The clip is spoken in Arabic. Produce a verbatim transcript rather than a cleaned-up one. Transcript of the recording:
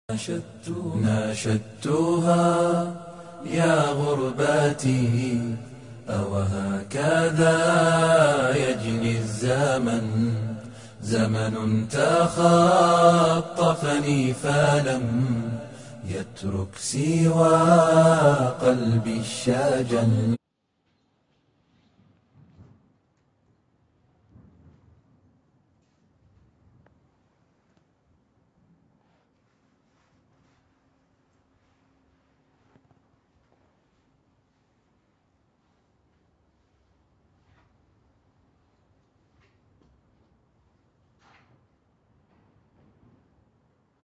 ناشدتها يا غرباتي أوهكذا يجني الزمن زمن تخطفني فلم يترك سوى قلبي الشجن